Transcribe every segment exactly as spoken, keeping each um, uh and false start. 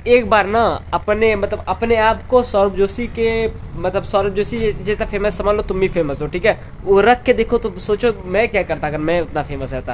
एक बार ना अपने मतलब अपने आप को सौरभ जोशी के मतलब सौरभ जोशी जितना फेमस समझ लो तुम भी फेमस हो, ठीक है। वो रख के देखो तो सोचो मैं क्या करता अगर मैं उतना फेमस रहता।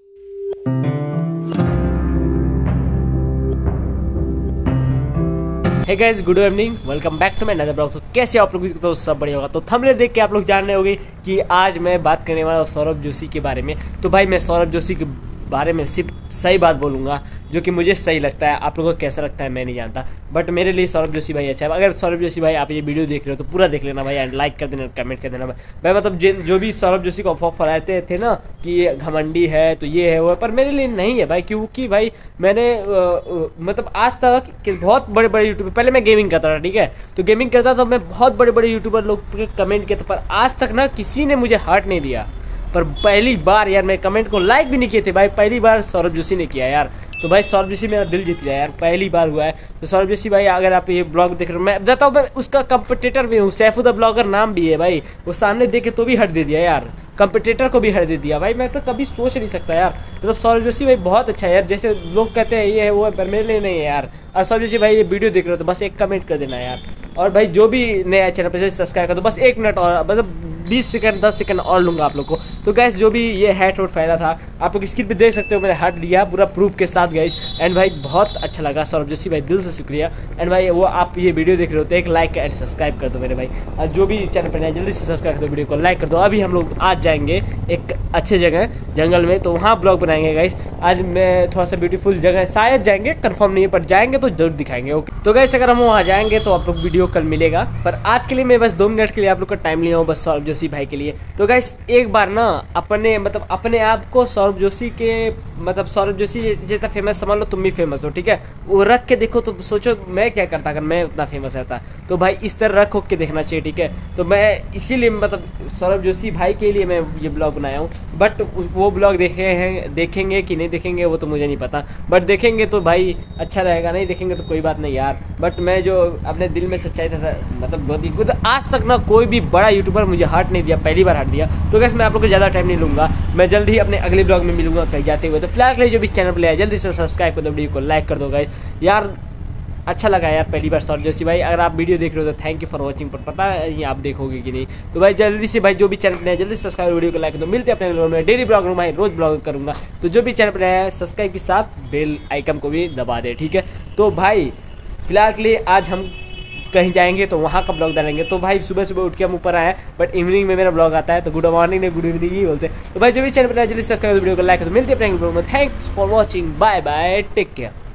Hey guys, good evening, welcome back to my another blog. तो कैसे आप लोग, तो सब बढ़िया होगा। तो थंबनेल देख के आप लोग जान रहे होंगे कि आज मैं बात करने वाला हूँ सौरभ जोशी के बारे में। तो भाई मैं सौरभ जोशी के बारे में सिर्फ सही बात बोलूँगा जो कि मुझे सही लगता है। आप लोगों को कैसा लगता है मैं नहीं जानता, बट मेरे लिए सौरभ जोशी भाई अच्छा है। अगर सौरभ जोशी भाई आप ये वीडियो देख रहे हो तो पूरा देख लेना भाई, एंड लाइक कर देना, कमेंट कर देना भाई। मतलब जिन जो भी सौरभ जोशी को अफवाह फैलाते थे ना कि ये घमंडी है तो ये है वो है, पर मेरे लिए नहीं है भाई। क्योंकि भाई मैंने आ, आ, मतलब आज तक कि बहुत बड़े बड़े यूट्यूबर, पहले मैं गेमिंग करता था, ठीक है। तो गेमिंग करता था मैं बहुत बड़े बड़े यूट्यूबर लोग के कमेंट किए थे, पर आज तक ना किसी ने मुझे हर्ट नहीं दिया। पर पहली बार यार मैं कमेंट को लाइक भी नहीं किए थे भाई, पहली बार सौरभ जोशी ने किया यार। तो भाई सौरभ जोशी मेरा दिल जीत लिया यार, पहली बार हुआ है। तो सौरभ जोशी भाई अगर आप ये ब्लॉग देख रहे हो, मैं बताता हूँ मैं उसका कंपटीटर भी हूँ, सैफू द ब्लॉगर नाम भी है भाई। वो सामने देखे तो भी हट दे दिया यार, कंपटीटर को भी हट दे दिया भाई। मैं तो कभी सोच नहीं सकता यार। मतलब सौरभ जोशी भाई बहुत अच्छा है यार, जैसे लोग कहते हैं ये है वो है, पर मेरे लिए नहीं है यार। और सौरभ जोशी भाई ये वीडियो देख रहे हो तो बस एक कमेंट कर देना यार। और भाई जो भी नया चैनल पर सब्सक्राइब कर दो, बस एक मिनट और, मतलब बीस सेकंड दस सेकंड और लूंगा आप लोग को। तो गैस जो भी ये हैट वोट फायदा था आप लोग स्क्रीन पे देख सकते हो, मैंने हट लिया पूरा प्रूफ के साथ गैस। एंड भाई बहुत अच्छा लगा सौरभ जोशी भाई, दिल से शुक्रिया। एंड भाई वो आप ये वीडियो देख रहे हो तो एक लाइक एंड सब्सक्राइब कर दो मेरे भाई। और जो भी चैनल पर नया जल्दी से सब्सक्राइब कर दो, वीडियो को लाइक कर दो। अभी हम लोग आज जाएंगे एक अच्छे जगह जंगल में, तो वहाँ ब्लॉग बनाएंगे गाइस। आज मैं थोड़ा सा ब्यूटीफुल जगह शायद जाएंगे, कंफर्म नहीं है, पर जाएंगे तो जरूर दिखाएंगे। ओके तो गाइस अगर हम वहाँ जाएंगे तो आप लोग वीडियो कल मिलेगा। पर आज के लिए मैं बस दो मिनट के लिए आप लोग का टाइम लिया हूँ बस सौरभ जोशी भाई के लिए। तो गाइस एक बार ना अपने मतलब अपने आप को सौरभ जोशी के मतलब सौरभ जोशी जितना फेमस समझ लो तुम भी फेमस हो, ठीक है। वो रख के देखो तो सोचो मैं क्या करता अगर मैं उतना फेमस रहता। तो भाई इस तरह रख के देखना चाहिए, ठीक है। तो मैं इसीलिए मतलब सौरभ जोशी भाई के लिए मैं ये ब्लॉग बनाया हूँ। बट वो ब्लॉग देखे हैं, देखेंगे कि नहीं देखेंगे वो तो मुझे नहीं पता, बट देखेंगे तो भाई अच्छा रहेगा, नहीं देखेंगे तो कोई बात नहीं यार। बट मैं जो अपने दिल में सच्चाई था मतलब बहुत ही खुद आज तक ना कोई भी बड़ा यूट्यूबर मुझे हर्ट नहीं दिया, पहली बार हर्ट दिया। तो गैस मैं आप लोग को ज़्यादा टाइम नहीं लूँगा, मैं जल्दी ही अपने अगले ब्लॉग में मिलूंगा कहीं जाते हुए। तो फिलहाल के लिए जो भी चैनल पर आया जल्दी से सब्सक्राइब कर दो, वीडियो को लाइक कर दो गाइस यार। अच्छा लगा यार पहली बार सौरभ जोशी भाई। अगर आप वीडियो देख रहे हो तो थैंक यू फॉर वॉचिंग, पर पता नहीं आप देखोगे कि नहीं। तो भाई जल्दी से भाई जो भी चैनल पर है जल्दी सब्सक्राइब, वीडियो को लाइक कर दो। मिलते हैं अपने ब्लॉग में, डेली ब्लॉग भाई रोज ब्लॉग करूँगा। तो जो भी चैनल पर है सब्सक्राइब के साथ बेल आइकन को भी दबा दे, ठीक है। तो भाई फिलहाल के लिए आज हम कहीं जाएंगे तो वहाँ का ब्लॉग डालेंगे। तो भाई सुबह सुबह उठ के हम ऊपर आए, बट इवनिंग में मेरा ब्लॉग आता है, तो गुड मॉर्निंग नहीं गुड इवनिंग ही बोलते हैं। तो भाई जो भी चैनल पर जल्दी सब्सक्राइब, वीडियो को लाइक कर दो। मिलते हैं अपने ब्लॉग में। Thanks for watching, bye bye, take care.